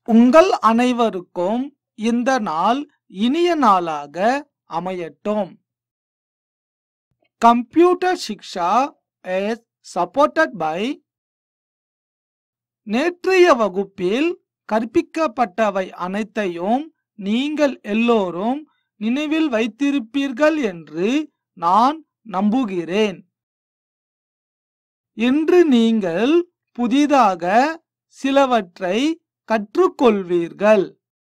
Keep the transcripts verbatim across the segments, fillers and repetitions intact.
உங்கள் அனைவருக்கும் இந்த நாள் இனிய நாளாக அமையட்டும். Computer Shiksha is supported by நேற்றைய வகுப்பில் கற்பிக்கப்பட்டவை அனைத்தையும் நீங்கள் எல்லோரும் நினைவில் வைத்திருப்பீர்கள் என்று நான் நம்புகிறேன். இன்று நீங்கள் புதிதாக சிலவற்றை கற்றுக்கொள்வீர்கள்.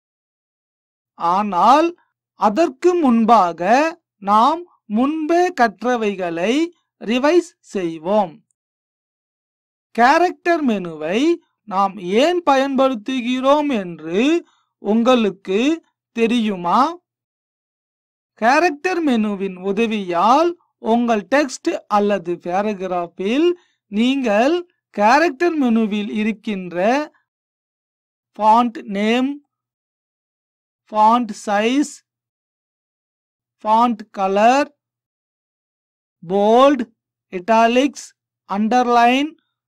ஆனால் அதற்கு முன்பாக நாம் முன்பே கற்றவைகளை ரிவைஸ் செய்வோம். கேரக்டர் மெனுவை நாம் ஏன் பயன்படுத்துகிறோம் என்று உங்களுக்கு தெரியுமா? கேரக்டர் மெனுவின் உதவியால் உங்கள் டெக்ஸ்ட் அல்லது பேராகிராஃபில் நீங்கள் கேரக்டர் மெனுவில் இருக்கின்ற font name, font size, font colour, bold, italics, underline,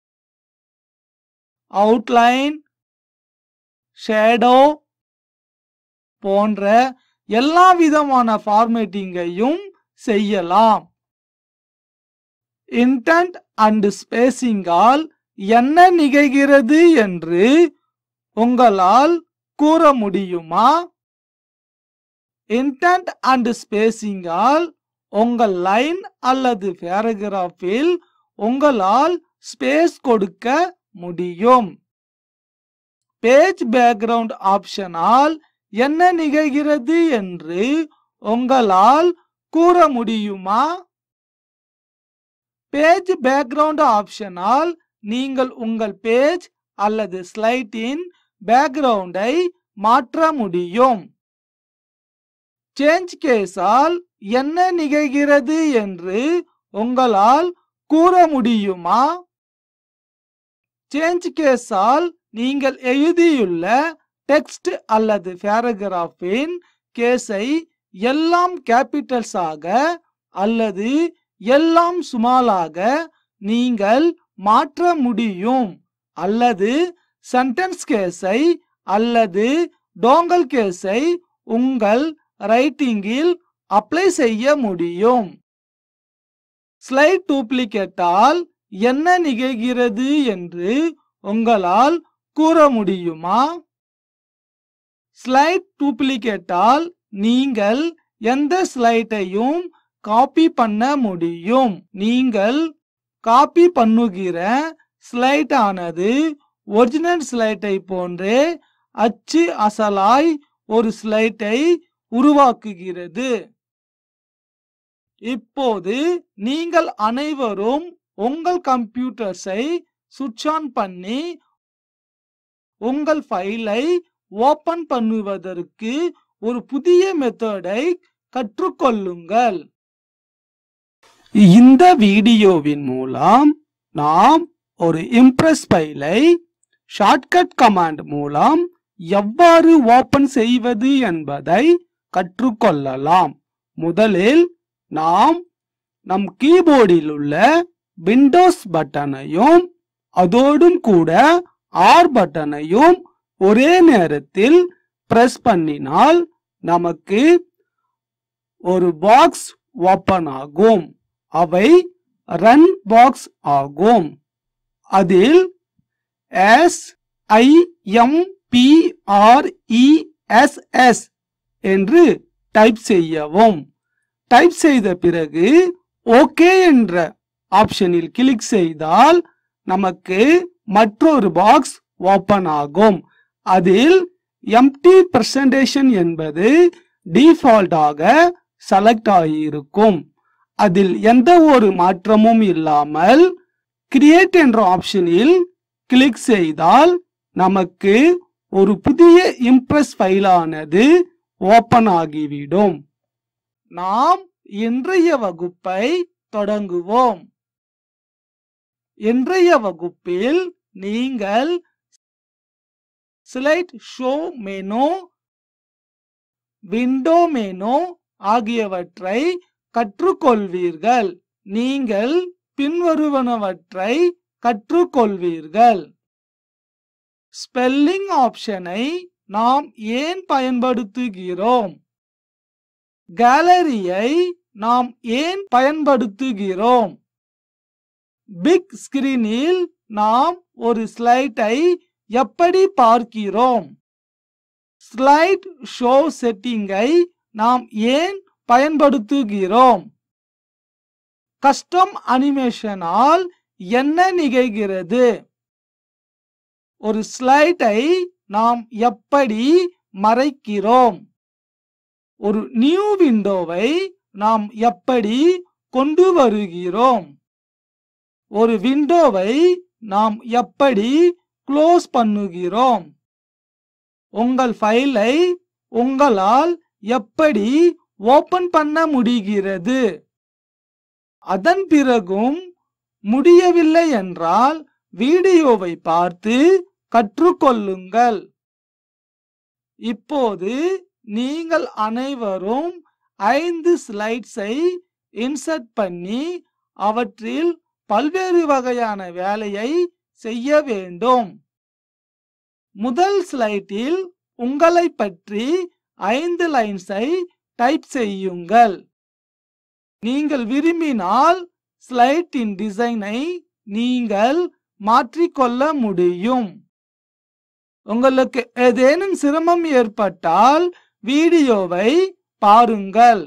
outline, shadow போன்ற எல்லா விதமான ஃபார்மேட்டிங்கையும் செய்யலாம். இன்டென்ட் அண்ட் ஸ்பேசிங்கால் என்ன நிகழ்கிறது என்று உங்களால் கூற முடியுமா? இன்டென்ட் அண்ட் ஸ்பேசிங்கால் உங்கள் லைன் அல்லது பேராகிராஃபில் உங்களால் ஸ்பேஸ் கொடுக்க முடியும். பேஜ் பேக்ரவுண்ட் ஆப்ஷனால் என்ன நிகழ்கிறது என்று உங்களால் கூற முடியுமா? பேஜ் பேக்ரவுண்ட் ஆப்ஷனால் நீங்கள் உங்கள் பேஜ் அல்லது ஸ்லைடின் பேக்ரவுண்டை மாற்ற முடியும். சேஞ்ச் கேஸால் என்ன நிகழ்கிறது என்று உங்களால் கூற முடியுமா? சேஞ்ச் கேஸால் நீங்கள் எழுதியுள்ள டெக்ஸ்ட் அல்லது பேராகிராஃபின் கேஸை எல்லாம் கேபிட்டல்ஸாக அல்லது எல்லாம் ஸ்மாலாக நீங்கள் மாற்ற முடியும். அல்லது சென்டென்ஸ் கேஸை அல்லது டோங்கல் கேஸை உங்கள் ரைட்டிங்கில் அப்ளை செய்ய முடியும். ஸ்லைட் டூப்ளிகேட்டால் என்ன நிகழ்கிறது என்று உங்களால் கூற முடியுமா? ஸ்லைட் டூப்ளிகேட்டால் நீங்கள் எந்த ஸ்லைடையும் காப்பி பண்ண முடியும். நீங்கள் காப்பி பண்ணுகிற ஸ்லைட் ஆனது ஒரிஜினல் ஸ்லைட்டை போன்றே அச்சு அசலாய் ஒரு ஸ்லைட்டை உருவாக்குகிறது. இப்போது நீங்கள் அனைவரும் உங்கள் கம்ப்யூட்டர்ஸை சுவிட்ச் ஆன் பண்ணி உங்கள் ஃபைலை ஓபன் பண்ணுவதற்கு ஒரு புதிய மெத்தடை கற்றுக்கொள்ளுங்கள். இந்த வீடியோவின் மூலம் நாம் ஒரு இம்ப்ரெஸ் ஃபைலை ஷார்ட்கட் கமாண்ட் மூலம் எவ்வாறு ஓபன் செய்வது என்பதை கற்றுக்கொள்ளலாம். முதலில் நாம் நம் கீபோர்டில் உள்ள விண்டோஸ் பட்டனையும் அதோடும் கூட ஆர் பட்டனையும் ஒரே நேரத்தில் பிரஸ் பண்ணினால் நமக்கு ஒரு பாக்ஸ் ஓபன் ஆகும். அவை ரன் பாக்ஸ் ஆகும். அதில் S I M P R E S S என்று டைப் செய்யவும். டைப் செய்த பிறகு ஓகே என்ற ஆப்ஷனில் கிளிக் செய்தால் நமக்கு மற்றொரு பாக்ஸ் ஓபன் ஆகும். அதில் எம்டி பிரசன்டேஷன் என்பது டிஃபால்ட்டாக செலக்ட் ஆகியிருக்கும். அதில் எந்த ஒரு மாற்றமும் இல்லாமல் கிரியேட் என்ற ஆப்ஷனில் கிளிக் செய்தால் நமக்கு ஒரு புதிய இம்ப்ரெஸ் ஃபைலானது ஓபன் ஆகிவிடும். நாம் இன்றைய வகுப்பை தொடங்குவோம். இன்றைய வகுப்பில் நீங்கள் slide show menu, window menu ஆகியவற்றை கற்றுக்கொள்வீர்கள். நீங்கள் பின்வருவனவற்றை கற்றுக்கொள்வீர்கள். ஸ்பெல்லிங் ஆப்ஷனை நாம் ஏன் பயன்படுத்துகிறோம்? கேலரியை நாம் ஏன் பயன்படுத்துகிறோம்? பிக் ஸ்கிரீனில் நாம் ஒரு ஸ்லைடை எப்படி பார்க்கிறோம்? ஸ்லைட் ஷோ செட்டிங்கை நாம் ஏன் பயன்படுத்துகிறோம்? கஸ்டம் அனிமேஷனால் என்ன நிகழ்கிறது? ஒரு ஸ்லைடை நாம் எப்படி மறைக்கிறோம்? ஒரு நியூ விண்டோவை நாம் எப்படி கொண்டு வருகிறோம்? ஒரு விண்டோவை நாம் எப்படி க்ளோஸ் பண்ணுகிறோம்? உங்கள் ஃபைலை உங்களால் எப்படி ஓபன் பண்ண முடிகிறது? அதன் பிறகும் முடியவில்லை என்றால் வீடியோவை பார்த்து கற்றுக்கொள்ளுங்கள். இப்போது நீங்கள் அனைவரும் ஐந்து ஸ்லைட்ஸை இன்சர்ட் பண்ணி அவற்றில் பல்வேறு வகையான வேலையை செய்ய வேண்டும். முதல் ஸ்லைடில் உங்களை பற்றி ஐந்து லைன்ஸை டைப் செய்யுங்கள். நீங்கள் விரும்பினால் ஸ்லைடின் டிசைனை நீங்கள் மாற்றிக்கொள்ள முடியும். உங்களுக்கு ஏதேனும் சிரமம் ஏற்பட்டால் வீடியோவை பாருங்கள்.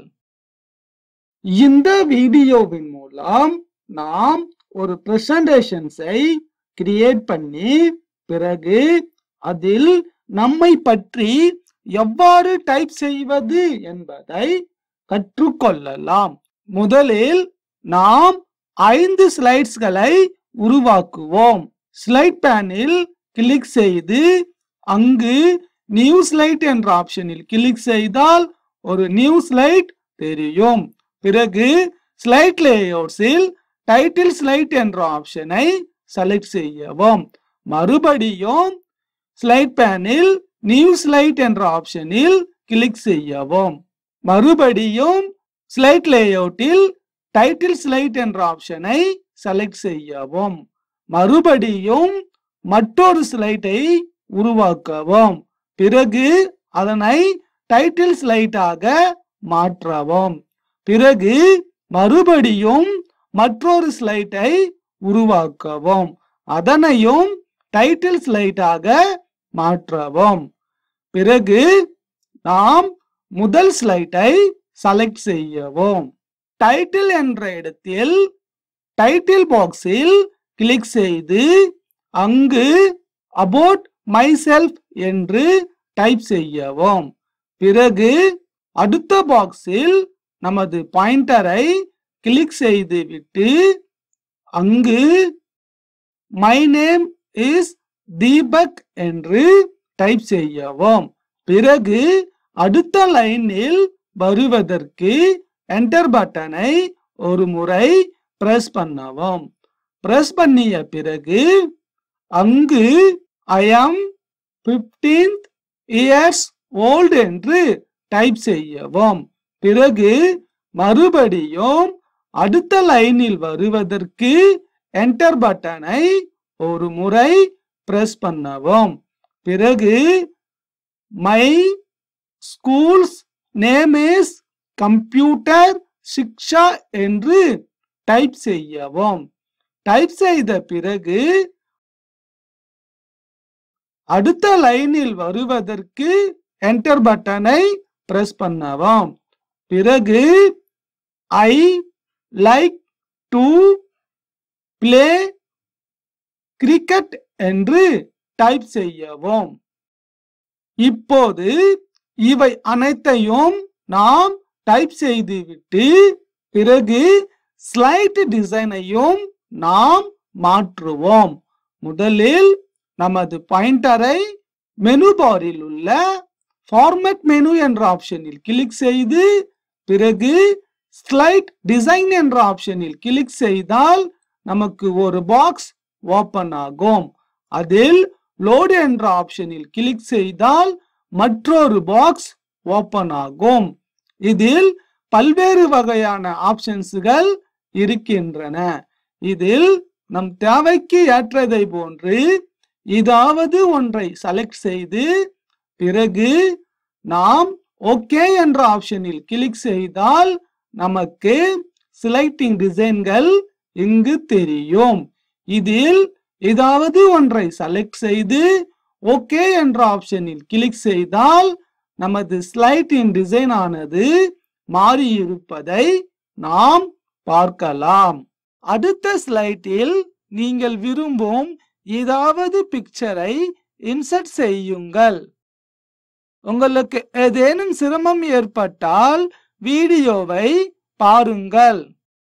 இந்த வீடியோவின் மூலம் நாம் ஒரு பிரசன்டேஷன்ஸை கிரியேட் பண்ணி பிறகு அதில் நம்மை பற்றி எவ்வாறு டைப் செய்வது என்பதை கற்றுக்கொள்ளலாம். முதலில் நாம் ஐந்து ஸ்லைட்ஸ்களை உருவாக்குவோம். ஸ்லைட் பேனில் கிளிக் செய்து அங்கு நியூ ஸ்லைட் என்ற ஆப்ஷனில் கிளிக் செய்தால் ஒரு நியூ ஸ்லைட் தெரியும். பிறகு ஸ்லைட் லேஅவுட்ஸில் டைட்டில் ஸ்லைட் என்ற ஆப்ஷனை செலக்ட் செய்யவும். மறுபடியும் ஸ்லைட் பேனில் நியூ ஸ்லைட் என்ற ஆப்ஷனில் கிளிக் செய்யவும். மறுபடியும் ஸ்லைட் லேஅவுட்டில் டைட்டில் ஸ்லைட் என்ற ஆப்ஷனை செலக்ட் செய்யவும். மறுபடியும் மற்றொரு ஸ்லைட்டை உருவாக்கவும். பிறகு அதனை டைட்டில் ஸ்லைட்டாக மாற்றவும். பிறகு மறுபடியும் மற்றொரு ஸ்லைட்டை உருவாக்கவும். அதனையும் டைட்டில் ஸ்லைட்டாக மாற்றவும். பிறகு நாம் முதல் ஸ்லைட்டை செலக்ட் செய்யவும். டைட்டில் என்ற இடத்தில் டைட்டில் பாக்ஸில் கிளிக் செய்து அங்கு அபவுட் மை செல்ஃப் என்று டைப் செய்யவும். பிறகு அடுத்த பாக்ஸில் நமது பாயிண்டரை கிளிக் செய்து விட்டு அங்கு மை நேம் இஸ் தீபக் என்று டைப் செய்யவும். பிறகு அடுத்த லைனில் வருவதற்கு என்டர் பட்டனை ஒரு முறை பிரஸ் பண்ணவும். பிரஸ் பண்ணிய பிறகு அங்கு I am fifteenth years old என்று டைப் செய்யவும். பிறகு மறுபடியும் அடுத்த லைனில் வருவதற்கு என்டர் பட்டனை ஒரு முறை பிரஸ் பண்ணவும். பிறகு my school's name is computer Shiksha என்று டைப் செய்யவும். டைப் செய்த பிறகு அடுத்த லைனில் வருவதற்கு என்டர் பட்டனை பிரஸ் பண்ணவும். பிறகு I like to play cricket என்று டைப் செய்யவும். இப்போது இவை அனைத்தையும் நாம் டைப் செய்துவிட்டு பிறகு ஸ்லைட் டிசைனையும் நாம் மாற்றுவோம். முதலில் நமது பாயிண்டரை மெனு பாரில் உள்ள ஃபார்மேட் மெனு என்ற ஆப்ஷனில் கிளிக் செய்து பிறகு ஸ்லைட் டிசைன் என்ற ஆப்ஷனில் கிளிக் செய்தால் நமக்கு ஒரு பாக்ஸ் ஓபன் ஆகும். அதில் லோட் என்ற ஆப்ஷனில் கிளிக் செய்தால் மற்றொரு பாக்ஸ் ஓபன் ஆகும். இதில் பல்வேறு வகையான ஆப்ஷன்ஸ்கள் இருக்கின்றன. இதில் நம் தேவைக்கு ஏற்றதை போன்று ஏதாவது ஒன்றை செலக்ட் செய்து பிறகு நாம் ஓகே என்ற ஆப்ஷனில் கிளிக் செய்தால் நமக்கு ஸ்லைடிங் டிசைன்கள் இங்கு தெரியும். இதில் ஏதாவது ஒன்றை செலக்ட் செய்து ஓகே என்ற ஆப்ஷனில் கிளிக் செய்தால் நமது ஸ்லைடின் டிசைன் ஆனது மாறி இருப்பதை நாம் பார்க்கலாம். அடுத்த ஸ்லைடில் நீங்கள் விரும்பும் ஏதாவது பிக்சரை இன்சர்ட் செய்யுங்கள். உங்களுக்கு ஏதேனும் சிரமம் ஏற்பட்டால் வீடியோவை பாருங்கள்.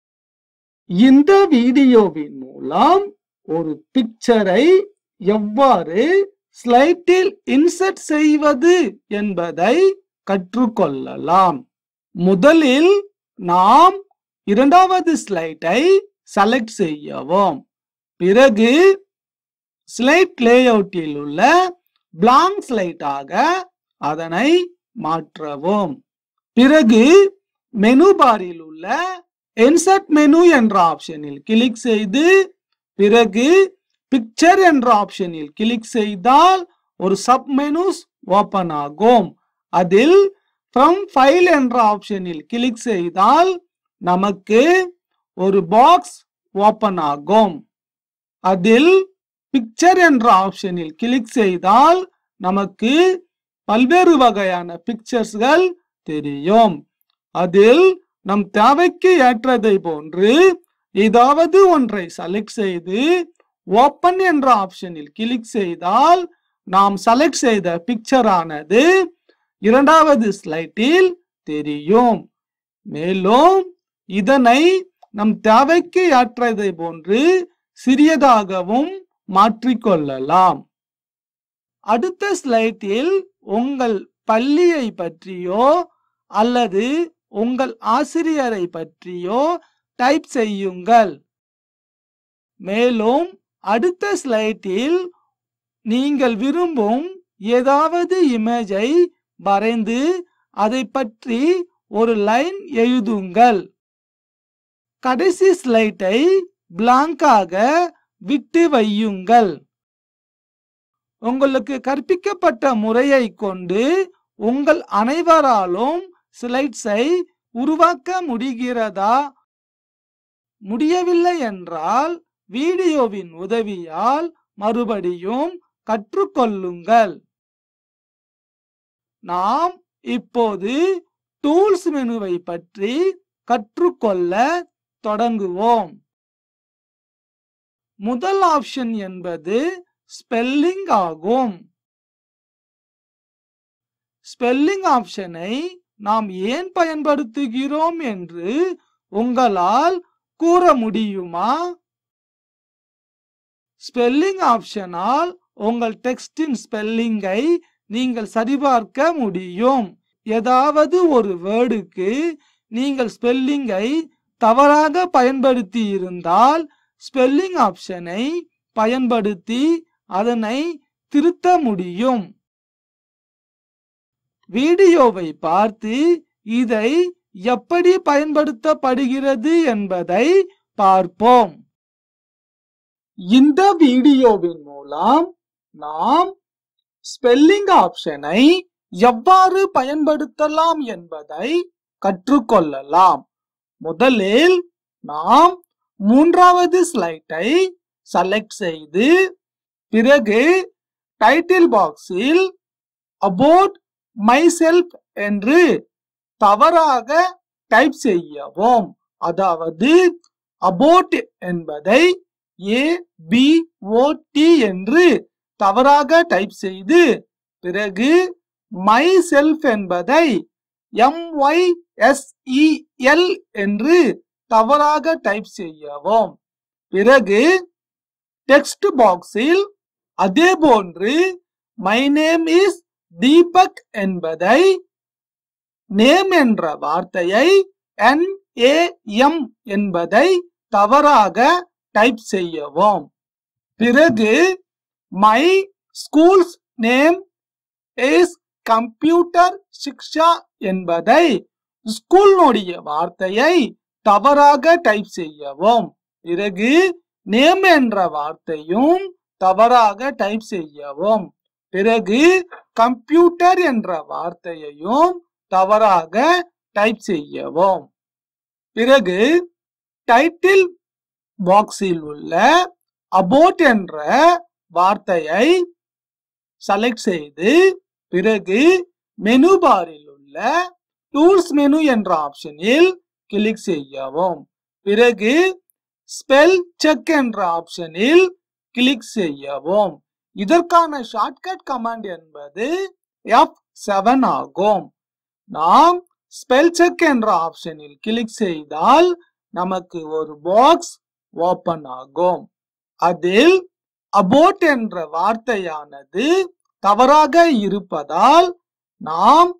இந்த வீடியோவின் மூலம் ஒரு பிக்சரை எவ்வாறு ஸ்லைடில் இன்சர்ட் செய்வது என்பதை கற்றுக்கொள்ளலாம். முதலில் நாம் இரண்டாவது ஸ்லைடை செலக்ட் செய்யவும். பிறகு ஸ்லைட் லேஅவுட்டில் உள்ள பிளாங்க் ஸ்லைடாக அதனை மாற்றவும். பிறகு மெனு பாரில் உள்ள இன்சர்ட் மெனு என்ற ஆப்ஷனில் கிளிக் செய்து பிறகு பிக்சர் என்ற ஆப்ஷனில் கிளிக் செய்தால் ஒரு சப் மெனுஸ் ஓபன் ஆகும். அதில் ஃப்ரம் ஃபைல் என்ற ஆப்ஷனில் கிளிக் செய்தால் நமக்கு ஒரு பாக்ஸ் ஓபன் ஆகும். அதில் பிக்சர் என்ற ஆப்ஷனில் கிளிக் செய்தால் நமக்கு பல்வேறு வகையான பிக்சர்ஸ்கள் தெரியும். அதில் நம் தேவைக்கு ஏற்றதை போன்று ஏதாவது ஒன்றை செலக்ட் செய்து ஓபன் என்ற ஆப்ஷனில் கிளிக் செய்தால் நாம் செலக்ட் செய்த பிக்சர் ஆனது இரண்டாவது ஸ்லைடில் தெரியும். மேலும் இதனை நம் தேவைக்கு ஏற்றதை போன்று சிறியதாகவும் மாற்றிக்கொள்ளலாம். அடுத்த ஸ்லைடில் உங்கள் பள்ளியை பற்றியோ அல்லது உங்கள் ஆசிரியரை பற்றியோ டைப் செய்யுங்கள். மேலும் அடுத்த ஸ்லைடில் நீங்கள் விரும்பும் ஏதாவது இமேஜை வரைந்து அதை பற்றி ஒரு லைன் எழுதுங்கள். கடைசி ஸ்லைடை பிளாங்காக விட்டு வையுங்கள். உங்களுக்கு கற்பிக்கப்பட்ட முறையை கொண்டு உங்கள் அனைவராலும் ஸ்லைட்ஸை உருவாக்க முடிகிறதா? முடியவில்லை என்றால் வீடியோவின் உதவியால் மறுபடியும் கற்றுக்கொள்ளுங்கள். நாம் இப்போது டூல்ஸ் மெனுவை பற்றி கற்றுக்கொள்ள தொடங்குவோம். முதல் ஆப்ஷன் என்பது ஸ்பெல்லிங் ஆகும். ஸ்பெல்லிங் ஆப்ஷனை நாம் ஏன் பயன்படுத்துகிறோம் என்று உங்களால் கூற முடியுமா? ஸ்பெல்லிங் ஆப்ஷனால் உங்கள் டெக்ஸ்டின் ஸ்பெல்லிங்கை நீங்கள் சரிபார்க்க முடியும். ஏதாவது ஒரு வேர்டுக்கு நீங்கள் ஸ்பெல்லிங்கை தவறாக பயன்படுத்தி இருந்தால் ஸ்பெல்லிங் ஆப்ஷனை பயன்படுத்தி அதனை திருத்த முடியும். வீடியோவை பார்த்து இதை எப்படி பயன்படுத்தப்படுகிறது என்பதை பார்ப்போம். இந்த வீடியோவின் மூலம் நாம் ஸ்பெல்லிங் ஆப்ஷனை எவ்வாறு பயன்படுத்தலாம் என்பதை கற்றுக்கொள்ளலாம். முதலில் நாம் மூன்றாவது ஸ்லைடை செலக்ட் செய்து பிறகு டைட்டில் பாக்ஸில் அபவுட் மைசெல்ஃப் என்று தவறாக டைப் செய்யவும். அதாவது அபவுட் என்பதை ஏ பி ஓ டி என்று தவறாக டைப் செய்து பிறகு மை செல்ஃப் என்பதை M Y S E L என்று தவறாக டைப் செய்யவும். பிறகு டெக்ஸ்ட் பாக்ஸில் அதே போன்று மை நேம் இஸ் தீபக் என்பதை நேம் என்ற வார்த்தையை என் ஏ எம் என்பதை தவறாக டைப் செய்யவும். பிறகு my school's name is computer Shiksha என்பதை ஸ்கூலுடைய வார்த்தையை தவறாக டைப் செய்யவும். பிறகு நேம் என்ற வார்த்தையும் தவறாக டைப் செய்யவும். பிறகு கம்ப்யூட்டர் என்ற வார்த்தையையும் தவறாக டைப் செய்யவும். பிறகு டைட்டில் பாக்ஸில் உள்ள அபவுட் என்ற வார்த்தையை செலக்ட் செய்து பிறகு மெனு பாரில் உள்ள டூல்ஸ் மெனு என்ற ஆப்ஷனில் கிளிக் செய்யவும். பிறகு ஸ்பெல் செக் என்ற ஆப்ஷனில் கிளிக் செய்யவும். இதற்கான ஷார்ட்கட் கமாண்ட் என்பது எஃப் செவன் ஆகும். நாம் ஸ்பெல் செக் என்ற ஆப்ஷனில் கிளிக் செய்தால் நமக்கு ஒரு பாக்ஸ் ஓபன் ஆகும். அதில் அபவுட் என்ற வார்த்தையானது தவறாக இருப்பதால் நாம்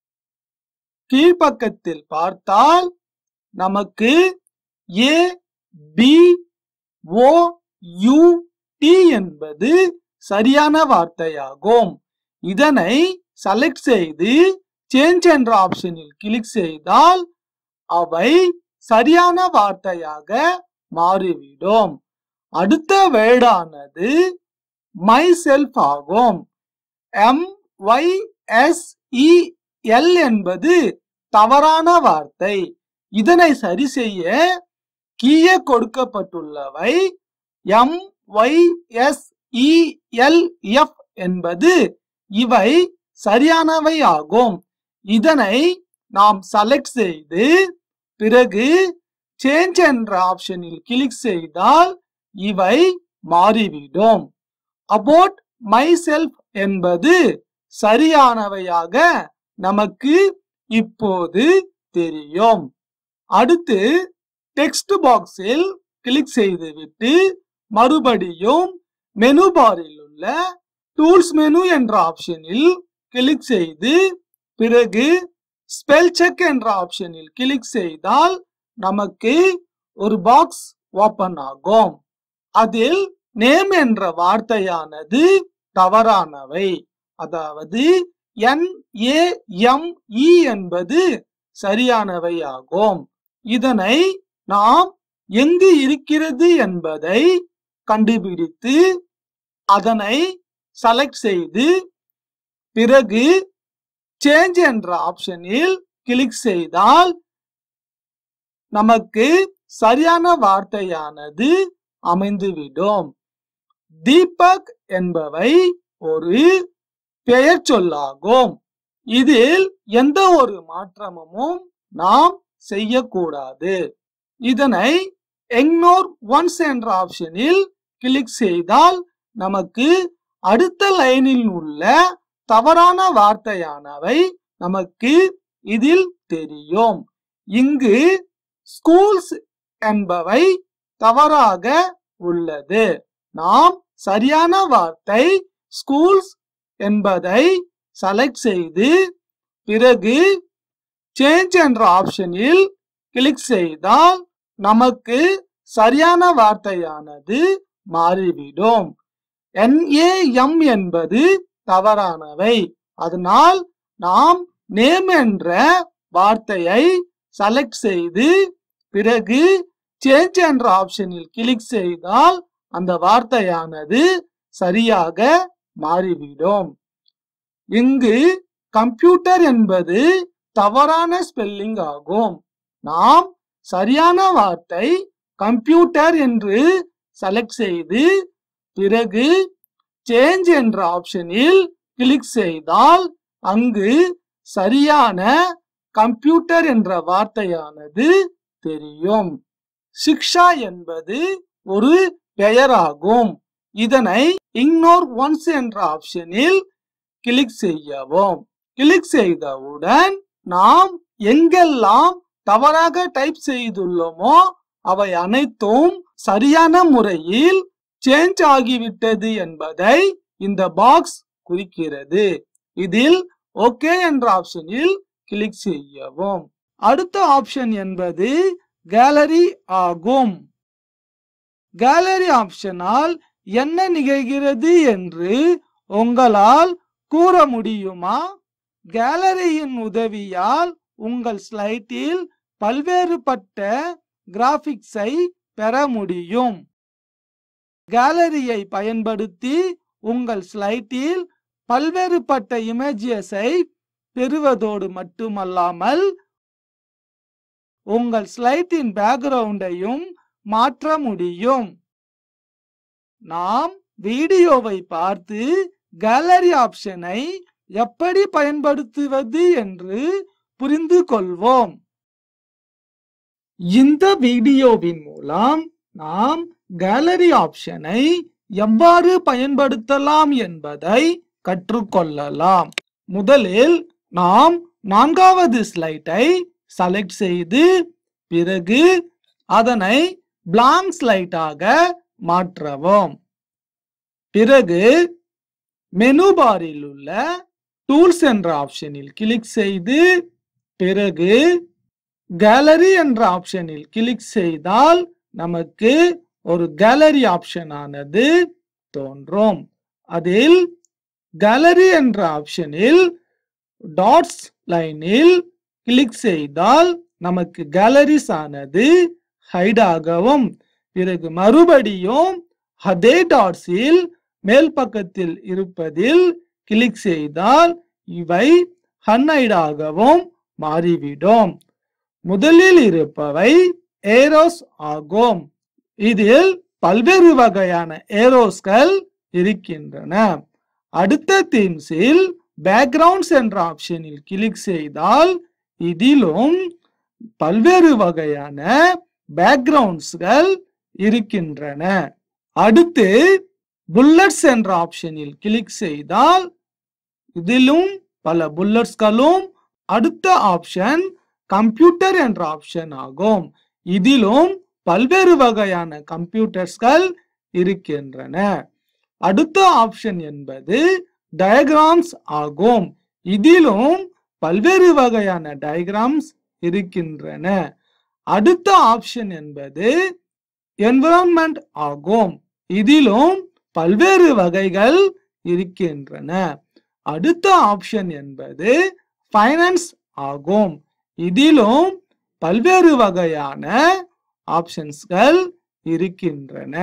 கீழ்ப்பக்கத்தில் பார்த்தால் நமக்கு A B O U T என்பது சரியான வார்த்தையாகும். இதனை செலக்ட் செய்து சேஞ்ச் என்ற ஆப்ஷனில் கிளிக் செய்தால் அவை சரியான வார்த்தையாக மாறிவிடும். அடுத்த வேர்டானது மை செல்ஃப் ஆகும். M Y S E L என்பது தவறான வார்த்தை. இதனை சரி செய்ய கீழே கொடுக்கப்பட்டுள்ளவை M Y S E L F என்பது இவை சரியானவை ஆகும். இதனை நாம் செலக்ட் செய்து பிறகு சேஞ்ச் என்ற ஆப்ஷனில் கிளிக் செய்தால் இவை மாறிவிடும். அபவுட் மை செல்ஃப் என்பது சரியானவையாக நமக்கு இப்போது தெரியும். அடுத்து டெக்ஸ்ட் பாக்ஸில் கிளிக் செய்துவிட்டு மறுபடியும் மெனு பாரில் உள்ள டூல்ஸ் மெனு என்ற ஆப்ஷனில் கிளிக் செய்து பிறகு ஸ்பெல் செக் என்ற ஆப்ஷனில் கிளிக் செய்தால் நமக்கு ஒரு பாக்ஸ் ஓபன் ஆகும். அதில் நேம் என்ற வார்த்தையானது தவறானவை. அதாவது என் ஏ எம் இ என்பது சரியானவை ஆகும். இதனை நாம் எங்கு இருக்கிறது என்பதை கண்டுபிடித்து அதனை செலக்ட் செய்து பிறகு சேஞ்ச் என்ற ஆப்ஷனில் கிளிக் செய்தால் நமக்கு சரியான வார்த்தையானது அமைந்துவிடும். தீபக் என்பவை ஒரு பெயர் சொல்லாகும். இதில் எந்த ஒரு மாற்றமும் நாம் செய்யக்கூடாது. இதனை இக்னோர் ஒன்ஸ் என்ற ஆப்ஷனில் கிளிக் செய்தால் நமக்கு அடுத்த லைனில் உள்ள தவறான வார்த்தையானவை நமக்கு இதில் தெரியும். இங்கு ஸ்கூல்ஸ் என்பவை தவறாக உள்ளது. நாம் சரியான வார்த்தை ஸ்கூல்ஸ் என்பதை செலக்ட் செய்து பிறகு சேஞ்ச் என்ற ஆப்ஷனில் கிளிக் செய்தால் நமக்கு சரியான வார்த்தையானது மாறிவிடும். என் ஏ எம் என்பது தவறானவை. அதனால் நாம் நேம் என்ற வார்த்தையை செலக்ட் செய்து பிறகு சேஞ்ச் என்ற ஆப்ஷனில் கிளிக் செய்தால் அந்த வார்த்தையானது சரியாக மாறிவிடும். இங்கு கம்ப்யூட்டர் என்பது தவறான ஸ்பெல்லிங் ஆகும். நாம் சரியான வார்த்தை கம்ப்யூட்டர் என்று செலக்ட் செய்து பிறகு சேஞ்ச் என்ற ஆப்ஷனில் கிளிக் செய்தால் அங்கு சரியான கம்ப்யூட்டர் என்ற வார்த்தையானது தெரியும். சிக்ஷா என்பது ஒரு பெயராகும். இதனை இக்னோர் ஒன்ஸ் என்ற ஆப்ஷனில் கிளிக் செய்யவும். கிளிக் செய்தவுடன் நாம் எங்கெல்லாம் தவறாக டைப் செய்துள்ளோமோ அவை அனைத்தும் சரியான முறையில் சேஞ்ச் ஆகிவிட்டது என்பதை இந்த பாக்ஸ் குறிக்கிறது. இதில் ஓகே என்ற ஆப்ஷனில் கிளிக் செய்யவும். அடுத்த ஆப்ஷன் என்பது கேலரி ஆகும். கேலரி ஆப்ஷனால் என்ன நிகழ்கிறது என்று உங்களால் கூற முடியுமா? கேலரியின் உதவியால் உங்கள் ஸ்லைடில் பல்வேறுபட்ட கிராபிக்ஸை பெற முடியும். கேலரியை பயன்படுத்தி உங்கள் ஸ்லைடில் பல்வேறுபட்ட இமேஜஸை பெறுவதோடு மட்டுமல்லாமல் உங்கள் ஸ்லைடின் பேக்ரவுண்டையும் மாற்ற முடியும். நாம் வீடியோவை பார்த்து கேலரி ஆப்ஷனை எப்படி பயன்படுத்துவது என்று புரிந்து கொள்வோம். இந்த வீடியோவின் மூலம் நாம் கேலரி ஆப்ஷனை எவ்வாறு பயன்படுத்தலாம் என்பதை கற்றுக்கொள்ளலாம். முதலில் நாம் நான்காவது ஸ்லைடை செலக்ட் செய்து பிறகு அதனை பிளாங்க் ஸ்லைடாக மாற்றவும். பிறகு மெனு பாரில் உள்ள டூல்ஸ் என்ற ஆப்ஷனில் கிளிக் செய்து பிறகு கேலரி என்ற ஆப்ஷனில் கிளிக் செய்தால் நமக்கு ஒரு கேலரி ஆப்ஷன் ஆனது தோன்றும். அதில் கேலரி என்ற ஆப்ஷனில் டாட்ஸ் லைனில் கிளிக் செய்தால் நமக்கு கேலரிஸ் ஆனது ஹைட் ஆகவும் பிறகு மறுபடியும் அதே டாட்ஸில் மேல் பக்கத்தில் இருப்பதில் கிளிக் செய்தால் இவை அன்ஹைட் ஆகவும் மாறிவிடும். முதலில் இருப்பவை ஏரோஸ் ஆகும். இதில் பல்வேறு வகையான ஏரோஸ்கள் இருக்கின்றன. அடுத்த தீம்ஸில் பேக்ரவுண்ட்ஸ் என்ற ஆப்ஷனில் கிளிக் செய்தால் இதிலும் பல்வேறு வகையான பேக்ரவுண்ட்ஸ்கள் இருக்கின்றன. அடுத்து புல்லட்ஸ் என்ற ஆப்ஷனில் கிளிக் செய்தால் இதிலும் பல புல்லட்ஸ்களும். அடுத்த ஆப்ஷன் கம்ப்யூட்டர் என்ற ஆப்ஷன் ஆகும். இதிலும் பல்வேறு வகையான கம்ப்யூட்டர்ஸ்கள் இருக்கின்றன. அடுத்த ஆப்ஷன் என்பது டயக்ராம்ஸ் ஆகும். இதிலும் பல்வேறு வகையான டயக்ராம்ஸ் இருக்கின்றன. அடுத்த ஆப்ஷன் என்பது என்விரான்மெண்ட் ஆகும். இதிலும் பல்வேறு வகைகள் இருக்கின்றன. அடுத்த ஆப்ஷன் என்பது ஃபைனான்ஸ் ஆகும். இதிலும் பல்வேறு வகையான ஆப்ஷன்ஸ்கள் இருக்கின்றன.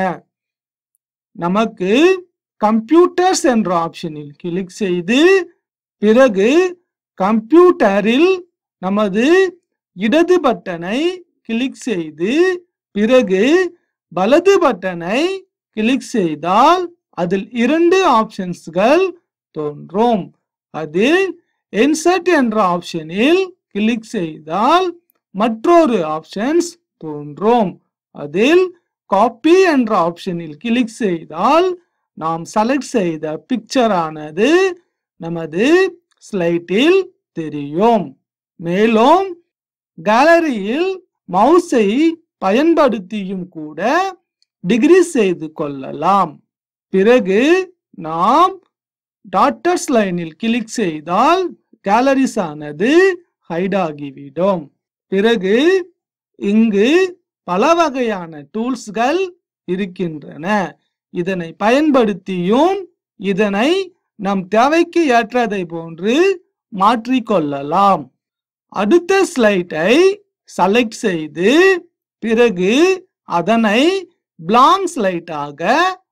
நமக்கு கம்ப்யூட்டர்ஸ் என்ற ஆப்ஷனில் கிளிக் செய்து பிறகு கம்ப்யூட்டரில் நமது இடது பட்டனை கிளிக் செய்து பிறகு வலது பட்டனை கிளிக் செய்தால் அதில் இரண்டு ஆப்ஷன்ஸ்கள் தோன்றும். அதில் இன்சர்ட் என்ற ஆப்ஷனில் கிளிக் செய்தால் மற்றொரு ஆப்ஷன்ஸ் தோன்றும். அதில் காப்பி என்ற ஆப்ஷனில் கிளிக் செய்தால் நாம் செலக்ட் செய்த பிக்சர் ஆனது நமது ஸ்லைடில் தெரியும். மேலும் கேலரியில் மவுஸை பயன்படுத்தியும் கூட டிகிரி செய்து கொள்ளலாம். பிறகு நாம் டாட்டர்ஸ் லைனில் கிளிக் செய்தால் கேலரிஸ் ஆனது ஹைட் ஆகிவிடும். பிறகு இங்கு பல வகையான டூல்ஸ்கள் இருக்கின்றன. இதனை பயன்படுத்தியும் இதனை நம் தேவைக்கு ஏற்றதை போன்று மாற்றிக்கொள்ளலாம். அடுத்த ஸ்லைடை செலக்ட் செய்து பிறகு அதனை பிளாங்க் ஸ்லைடாக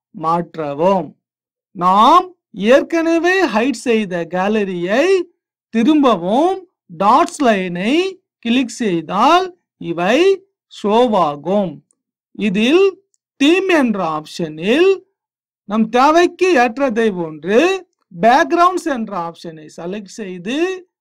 மாற்றவும். நாம் ஏற்கனவே ஹைட் செய்த கேலரியை திரும்பவும் டாட்ஸ் லைனை கிளிக் செய்தால் இவை ஷோவாகும். இதில் தீம் என்ற ஆப்ஷனில் நம் தேவைக்கு ஏற்றதை போன்று பேக்ரவுண்ட்ஸ் என்ற ஆப்ஷனை செலக்ட் செய்து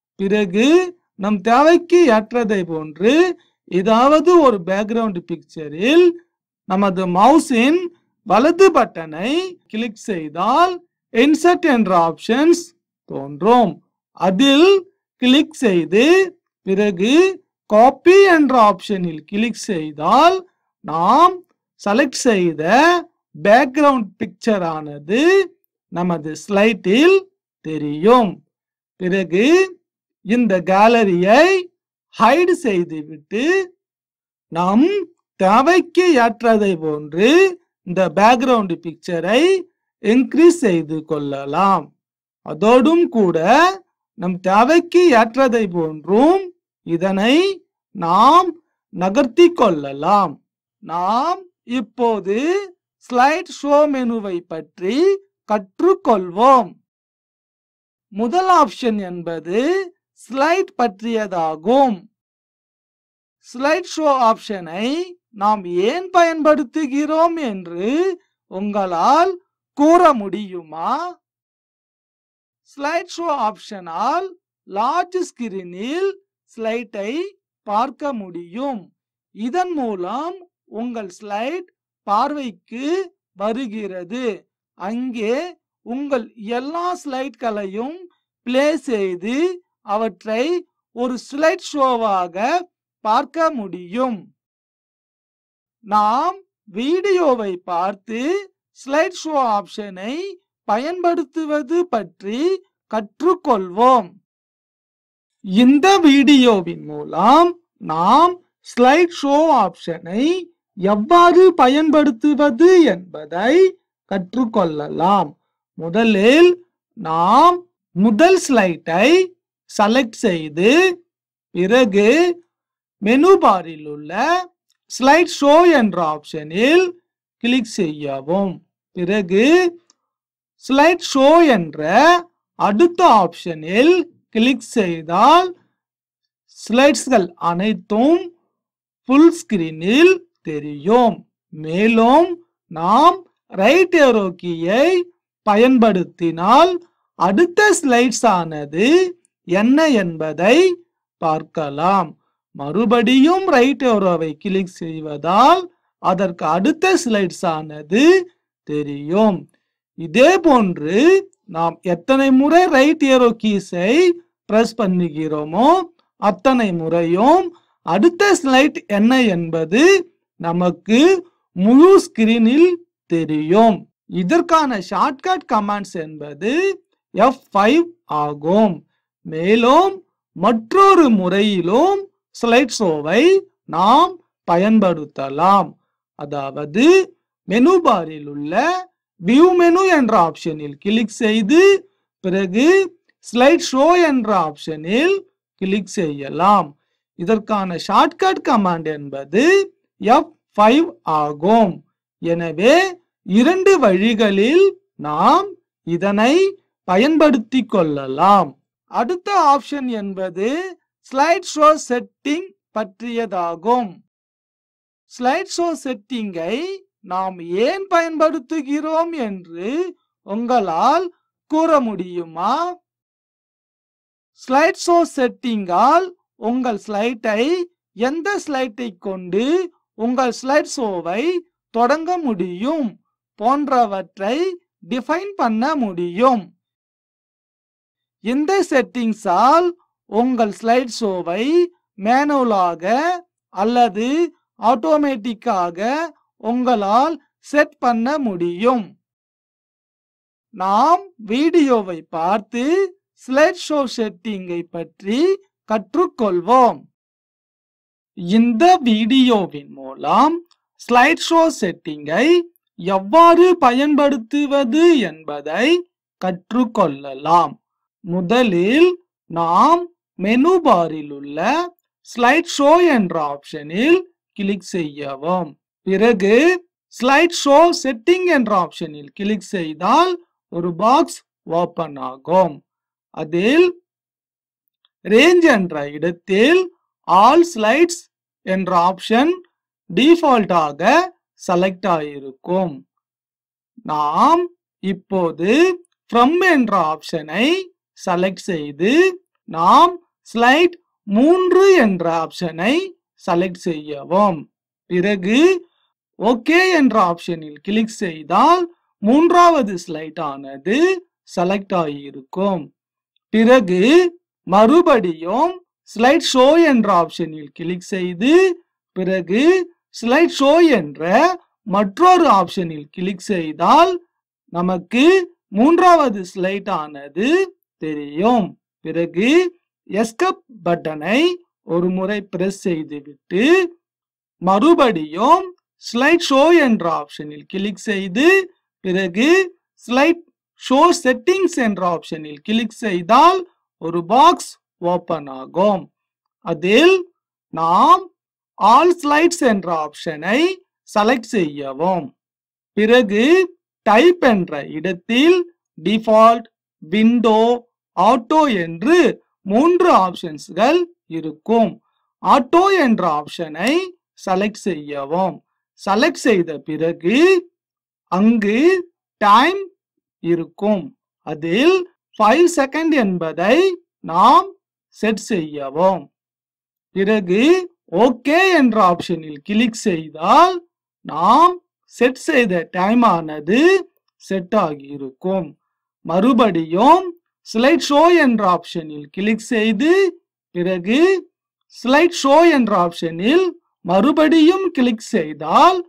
பிறகு நம் தேவைக்கு ஏற்றதை போன்று ஏதாவது ஒரு பேக்ரவுண்ட் பிக்சரில் நமது மவுஸின் வலது பட்டனை கிளிக் செய்தால் இன்சர்ட் என்ற ஆப்ஷன்ஸ் தோன்றும். அதில் கிளிக் செய்து பிறகு காப்பி என்ற ஆப்ஷனில் கிளிக் செய்தால் நாம் செலக்ட் செய்த பேக்ரவுண்ட் பிக்சர் ஆனது நமது ஸ்லைடில் தெரியும். பிறகு இந்த கேலரியை ஹைட் செய்துவிட்டு நம் தேவைக்கு ஏற்றதை போன்று இந்த பேக்ரவுண்ட் பிக்சரை இன்க்ரீஸ் செய்து கொள்ளலாம். அதோடும் கூட நம் தேவைக்கு ஏற்றதை போன்றும் இதனை நாம் நகர்த்தி கொள்ளலாம். நாம் இப்போது ஸ்லைட் ஷோ மெனுவை பற்றி கற்றுக்கொள்வோம். முதல் ஆப்ஷன் என்பது ஸ்லைட் பற்றியதாகும். ஸ்லைட் ஷோ ஆப்ஷனை நாம் ஏன் பயன்படுத்துகிறோம் என்று உங்களால் கூற முடியுமா? ஸ்லைட் ஷோ ஆப்ஷனால் லார்ஜ் ஸ்கிரீனில் ஸ்லைட்டை பார்க்க முடியும். இதன் மூலம் உங்கள் ஸ்லைட் பார்வைக்கு வருகிறது. அங்கே உங்கள் எல்லா ஸ்லைட்களையும் பிளே செய்து அவற்றை ஒரு ஸ்லைட் ஷோவாக பார்க்க முடியும். நாம் வீடியோவை பார்த்து ஸ்லைட் ஷோ ஆப்ஷனை பயன்படுத்துவது பற்றி கற்றுக்கொள்வோம். இந்த வீடியோவின் மூலம் நாம் ஸ்லைட் ஷோ ஆப்ஷனை எவ்வாறு பயன்படுத்துவது என்பதை கற்றுக்கொள்ளலாம். முதலில் நாம் முதல் ஸ்லைட்டை செலக்ட் செய்து பிறகு மெனு பாரில் உள்ள ஸ்லைட் ஷோ என்ற ஆப்ஷனில் கிளிக் செய்யவும். பிறகு ஸ்லைட் ஷோ என்ற அடுத்த ஆப்ஷனில் கிளிக் செய்தால் ஸ்லைட்ஸ்கள் அனைத்தும் ஃபுல் ஸ்கிரீனில் தெரியும். மேலும் நாம் ரைட் ஏரோ கீயை பயன்படுத்தினால் அடுத்த ஸ்லைட்ஸ் ஆனது என்ன என்பதை பார்க்கலாம். மறுபடியும் ரைட் ஏரோவை கிளிக் செய்வதால் அதற்கு அடுத்த ஸ்லைட்ஸ் ஆனது தெரியும். இதே போன்று நாம் எத்தனை முறை ரைட் ஏரோ கீஸை பிரஸ் பண்ணுகிறோமோ அத்தனை முறையும் அடுத்த ஸ்லைட் என்ன என்பது நமக்கு முழு ஸ்கிரீனில் தெரியும். இதற்கான ஷார்ட்கட் கமாண்ட்ஸ் என்பது எஃப் ஃபைவ் ஆகும். மேலும் மற்றொரு முறையிலும் ஸ்லைட் ஷோவை நாம் பயன்படுத்தலாம். அதாவது மெனு பாரில் உள்ள வியூ மெனு என்ற ஆப்ஷனில் கிளிக் செய்து பிறகு ஸ்லைட் ஷோ என்ற ஆப்ஷனில் கிளிக் செய்யலாம். இதற்கான ஷார்ட்கட் கமாண்ட் என்பது எஃப் ஃபைவ் ஆகும். எனவே இரண்டு வழிகளில் நாம் இதனை பயன்படுத்திக் கொள்ளலாம். அடுத்த ஆப்ஷன் என்பது ஸ்லைட் ஷோ செட்டிங் பற்றியதாகும். ஸ்லைட் ஷோ செட்டிங்கை நாம் ஏன் பயன்படுத்துகிறோம் என்று உங்களால் கூற முடியுமா? ஸ்லைட் ஷோ செட்டிங்கால் உங்கள் ஸ்லைட்டை எந்த ஸ்லைட்டை கொண்டு உங்கள் ஸ்லைட் ஷோவை தொடங்க முடியும் போன்றவற்றை டிஃபைன் பண்ண முடியும். இந்த செட்டிங்ஸால் உங்கள் ஸ்லைட் ஷோவை மேனுவலாக அல்லது ஆட்டோமேட்டிக்காக உங்களால் செட் பண்ண முடியும். நாம் வீடியோவை பார்த்து ஸ்லைட் ஷோ செட்டிங்கை பற்றி கற்றுக்கொள்வோம். இந்த வீடியோவின் மூலம் ஸ்லைட் ஷோ செட்டிங்கை எவ்வாறு பயன்படுத்துவது என்பதை கற்றுக்கொள்ளலாம். முதலில் நாம் மெனு பாரில் உள்ள ஸ்லைட் ஷோ என்ற ஆப்ஷனில் கிளிக் செய்யவும். பிறகு ஸ்லைட் ஷோ செட்டிங் என்ற ஆப்ஷனில் கிளிக் செய்தால் ஒரு பாக்ஸ் ஓபன் ஆகும். அதில் ரேஞ்ச் என்ற இடத்தில் ஆல் ஸ்லைட்ஸ் என்ற ஆப்ஷன் டிஃபால்ட்டாக செலக்ட் ஆகியிருக்கும். நாம் இப்போது ஃப்ரம் என்ற ஆப்ஷனை செலக்ட் செய்து நாம் ஸ்லைட் மூன்று என்ற ஆப்ஷனை செலக்ட் செய்யவும். பிறகு ஓகே என்ற ஆப்ஷனில் கிளிக் செய்தால் மூன்றாவது ஸ்லைட் ஆனது செலக்ட் ஆகியிருக்கும். பிறகு மறுபடியும் ஸ்லைட் ஷோ என்ற ஆப்ஷனில் கிளிக் செய்து பிறகு ஸ்லைட் ஷோ என்ற மற்றொரு ஆப்ஷனில் கிளிக் செய்தால் நமக்கு மூன்றாவது ஸ்லைட் ஆனது தெரியும். பிறகு எஸ்கேப் பட்டனை ஒரு முறை பிரஸ் செய்துவிட்டு மறுபடியும் ஸ்லைட் ஷோ என்ற ஆப்ஷனில் கிளிக் செய்து பிறகு ஸ்லைட் ஷோ செட்டிங்ஸ் என்ற ஆப்ஷனில் கிளிக் செய்தால் ஒரு பாக்ஸ் ஓபன் ஆகும். அதில் நாம் ஆல் ஸ்லைட்ஸ் என்ற ஆப்ஷனை செலக்ட் செய்யவும். பிறகு டைப் என்ற இடத்தில் டிஃபால்ட், விண்டோ, ஆட்டோ என்று மூன்று ஆப்ஷன்ஸ்கள் இருக்கும். ஆட்டோ என்ற ஆப்ஷனை செலக்ட் செய்யவும். செலக்ட் செய்த பிறகு அங்கு டைம் இருக்கும். அதில் ஐந்து செகண்ட் என்பதை நாம் செட் செய்யவும். பிறகு ஓகே என்ற ஆப்ஷனில் கிளிக் செய்தால் நாம் செட் செய்த டைம் ஆனது செட் ஆகியிருக்கும். மறுபடியும் ஸ்லைட் ஷோ என்ற ஆப்ஷனில் கிளிக் செய்து பிறகு ஸ்லைட் ஷோ என்ற ஆப்ஷனில் மறுபடியும் கிளிக் செய்தால்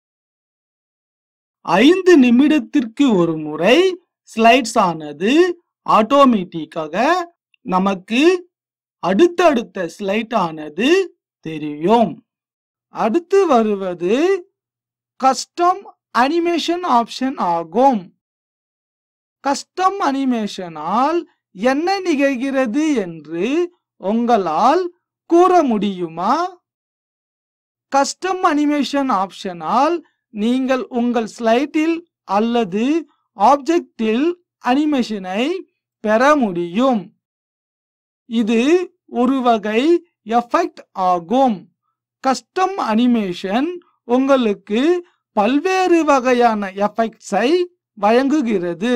ஐந்து நிமிடத்திற்கு ஒரு முறை ஸ்லைட்ஸ் ஆனது ஆட்டோமேட்டிக்காக நமக்கு அடுத்தடுத்த ஸ்லைட் ஆனது தெரியும். அடுத்து வருவது கஸ்டம் அனிமேஷன் ஆப்ஷன் ஆகும். கஸ்டம் அனிமேஷனால் என்ன நிகழ்கிறது என்று உங்களால் கூற முடியுமா? கஸ்டம் அனிமேஷன் ஆப்ஷனால் நீங்கள் உங்கள் ஸ்லைடில் அல்லது ஆப்ஜெக்டில் அனிமேஷனை பெற முடியும். இது ஒரு வகை எஃபெக்ட் ஆகும். கஸ்டம் அனிமேஷன் உங்களுக்கு பல்வேறு வகையான எஃபெக்ட்ஸை வழங்குகிறது.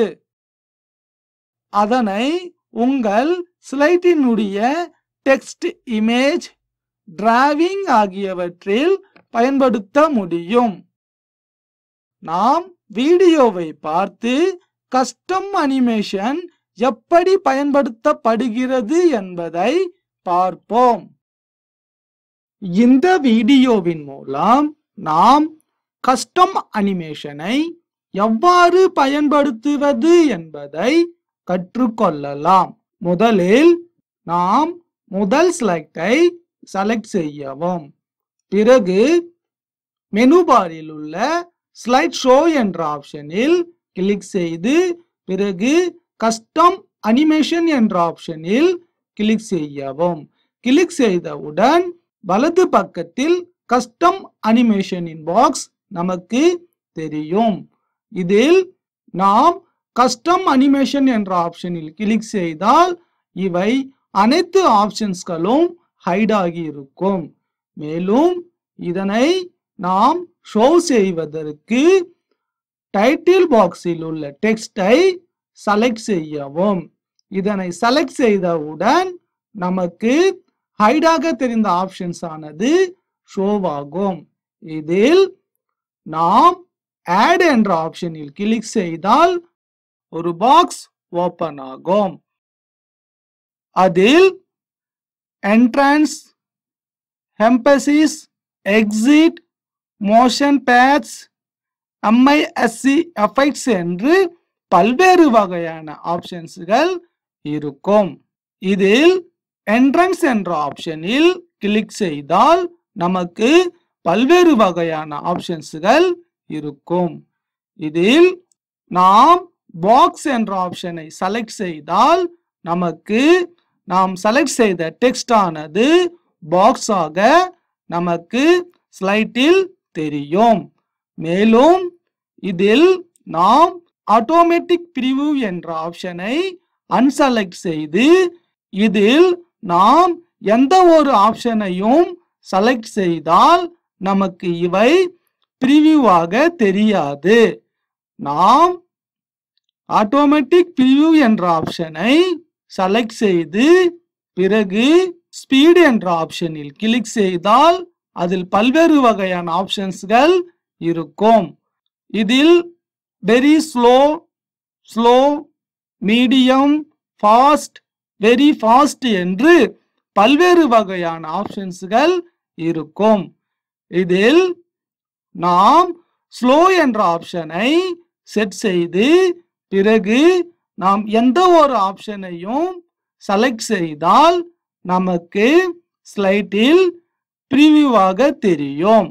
அதனை உங்கள் ஸ்லைடினுடைய டெக்ஸ்ட், இமேஜ், டிராவிங் ஆகியவற்றில் பயன்படுத்த முடியும். நாம் வீடியோவை பார்த்து கஸ்டம் அனிமேஷன் எப்படி பயன்படுத்தப்படுகிறது என்பதை பார்ப்போம். இந்த வீடியோவின் மூலம் நாம் கஸ்டம் அனிமேஷனை எவ்வாறு பயன்படுத்துவது என்பதை கற்றுக்கொள்ளலாம். முதலில் நாம் முதல் ஸ்லைடை செலக்ட் செய்யவும். பிறகு மெனு பாரில் உள்ள ஸ்லைட் ஷோ என்ற ஆப்ஷனில் கிளிக் செய்து பிறகு கஸ்டம் அனிமேஷன் என்ற ஆப்ஷனில் கிளிக் செய்யவும். கிளிக் செய்தவுடன் வலது பக்கத்தில் கஸ்டம் அனிமேஷனின் பாக்ஸ் நமக்கு தெரியும். இதில் நாம் கஸ்டம் அனிமேஷன் என்ற ஆப்ஷனில் கிளிக் செய்தால் இவை அனைத்து ஆப்ஷன்ஸ்களும் ஹைட் ஆகி இருக்கும். மேலும் இதனை நாம் ஷோ செய்வதற்கு டைட்டில் பாக்ஸில் உள்ள டெக்ஸ்டை செலக்ட் செய்யவும். இதனை செலக்ட் செய்தவுடன் நமக்கு ஹைடாக தெரிந்த ஆப்ஷன்ஸ் ஆனது ஷோவாகும். இதில் நாம் ஆட் என்ற ஆப்ஷனில் கிளிக் செய்தால் ஒரு பாக்ஸ் ஓபன் ஆகும். அதில் entrance, emphasis, exit, motion paths, MISC effects என்று பல்வேறு வகையான ஆப்ஷன்ஸ்கள் இருக்கும். இதில் என்ட்ரன்ஸ் என்ற ஆப்ஷனில் கிளிக் செய்தால் நமக்கு பல்வேறு வகையான ஆப்ஷன்ஸ்கள் இருக்கும். இதில் நாம் பாக்ஸ் என்ற ஆப்ஷனை செலக்ட் செய்தால் நமக்கு நாம் செலக்ட் செய்த டெக்ஸ்ட் ஆனது பாக்ஸ் ஆக நமக்கு ஸ்லைடில் தெரியும். மேலும் இதில் நாம் ஆட்டோமேட்டிக் பிரிவு என்ற ஆப்ஷனை அன்செலக்ட் செய்து இதில் நாம் எந்த ஒரு ஆப்ஷனையும் செலக்ட் செய்தால் நமக்கு இவை பிரிவியூவாக தெரியாது. நாம் ஆட்டோமேட்டிக் பிரிவியூ என்ற ஆப்ஷனை செலக்ட் செய்து பிறகு ஸ்பீட் என்ற ஆப்ஷனில் கிளிக் செய்தால் அதில் பல்வேறு வகையான ஆப்ஷன்ஸ்கள் இருக்கும். இதில் very slow, slow, medium, fast, very fast என்று பல்வேறு வகையான ஆப்ஷன்ஸ்கள் இருக்கும். இதில் நாம் ஸ்லோ என்ற ஆப்ஷனை செட் செய்து பிறகு நாம் எந்த ஒரு ஆப்ஷனையும் செலக்ட் செய்தால் நமக்கு ஸ்லைடில் பிரிவியூவாக தெரியும்.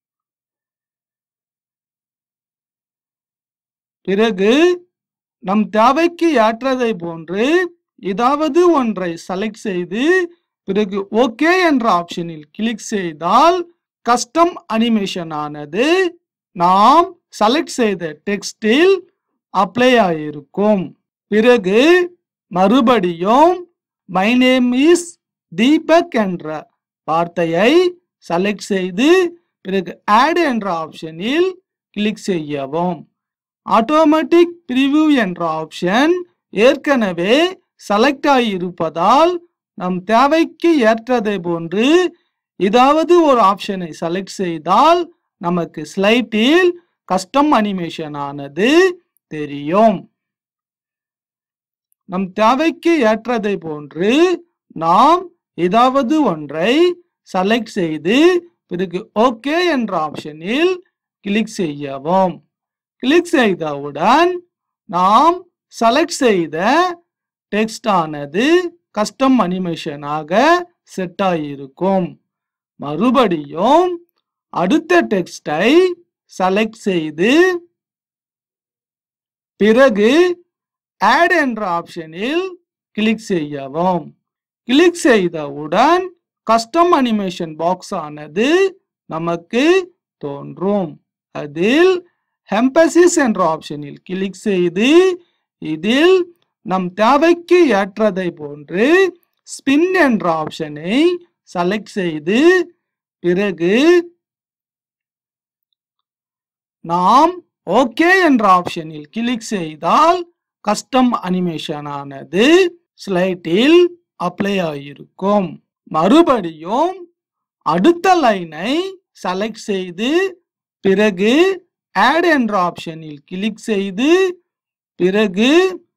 பிறகு நம் தேவைக்கு ஏற்றதை போன்று ஏதாவது ஒன்றை செலக்ட் செய்து பிறகு ஓகே என்ற ஆப்ஷனில் கிளிக் செய்தால் கஸ்டம் அனிமேஷன் ஆனது நாம் செலக்ட் செய்த டெக்ஸ்டில் அப்ளை ஆகியிருக்கும். பிறகு மறுபடியும் மை நேம் இஸ் தீபக் என்ற வார்த்தையை செலக்ட் செய்து பிறகு ஆட் என்ற ஆப்ஷனில் கிளிக் செய்யவும். ஆட்டோமேட்டிக் பிரிவ்யூ என்ற ஆப்ஷன் ஏற்கனவே செலக்ட் ஆகியிருப்பதால் நம் தேவைக்கு ஏற்றதை போன்று ஏதாவது ஒரு ஆப்ஷனை செலக்ட் செய்தால் நமக்கு ஸ்லைடில் கஸ்டம் அனிமேஷன் ஆனது தெரியும். நம் தேவைக்கு ஏற்றதை போன்று நாம் ஏதாவது ஒன்றை செலக்ட் செய்து பிறகு ஓகே என்ற ஆப்ஷனில் கிளிக் செய்யவும். கிளிக் செய்தவுடன் நாம் செலக்ட் செய்த டெக்ஸ்ட் ஆனது கஸ்டம் அனிமேஷனாக செட் ஆகியிருக்கும். மறுபடியும் அடுத்த டெக்ஸ்டை செலக்ட் செய்து பிறகு ஆட் என்ற ஆப்ஷனில் கிளிக் செய்யவும். கிளிக் செய்தவுடன் கஸ்டம் அனிமேஷன் பாக்ஸ் ஆனது நமக்கு தோன்றும். அதில் எம்பசிஸ் என்ற ஆப்ஷனில் கிளிக் செய்து இதில் நம் தேவைக்கு ஏற்றதை போன்று ஸ்பின் என்ற ஆப்ஷனை செலக்ட் செய்து பிறகு நாம் ஓகே என்ற ஆப்ஷனில் கிளிக் செய்தால் கஸ்டம் அனிமேஷன் ஆனது ஸ்லைடில் அப்ளை ஆகியிருக்கும். மறுபடியும் அடுத்த லைனை செலக்ட் செய்து பிறகு ஆட் என்ற ஆப்ஷனில் கிளிக் செய்து பிறகு